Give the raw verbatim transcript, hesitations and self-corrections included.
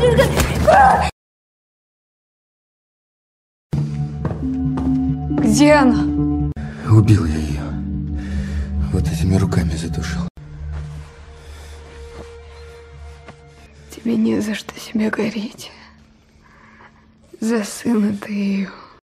Где она? Убил я ее. Вот этими руками задушил. Тебе не за что себя гореть. За сына ты ее